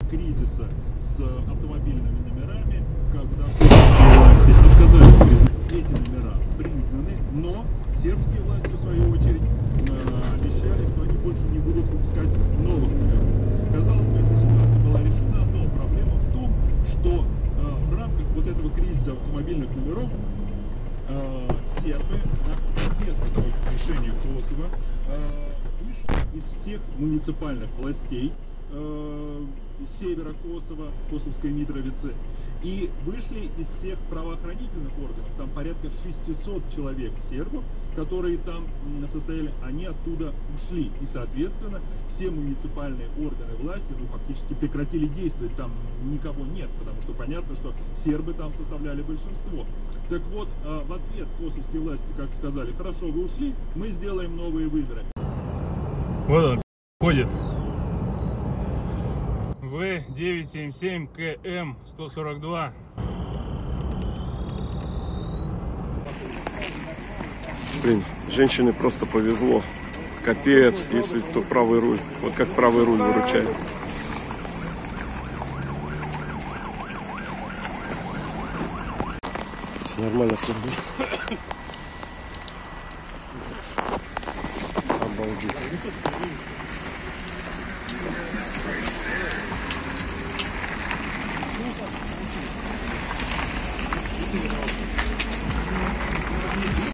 кризиса с автомобильными номерами, когда сербские власти отказались признать эти номера признаны, но сербские власти, в свою очередь, обещали, что они больше не будут выпускать новых номеров. Казалось бы, эта ситуация была решена, но проблема в том, что в рамках вот этого кризиса автомобильных номеров сербы в знак протеста против решения Косово вышли из всех муниципальных властей севера Косово, Косовской Митровицы, и вышли из всех правоохранительных органов. Там порядка 600 человек сербов, которые там состояли, они оттуда ушли. И, соответственно, все муниципальные органы власти, фактически прекратили действовать. Там никого нет, потому что понятно, что сербы там составляли большинство. Так вот, в ответ косовские власти, как сказали: хорошо, вы ушли, мы сделаем новые выборы. Вот он ходит. В977 КМ 142. Блин, женщине просто повезло. Капец, если кто правый руль. Вот как правый руль выручает. Все нормально, Сергей. Обалдеть.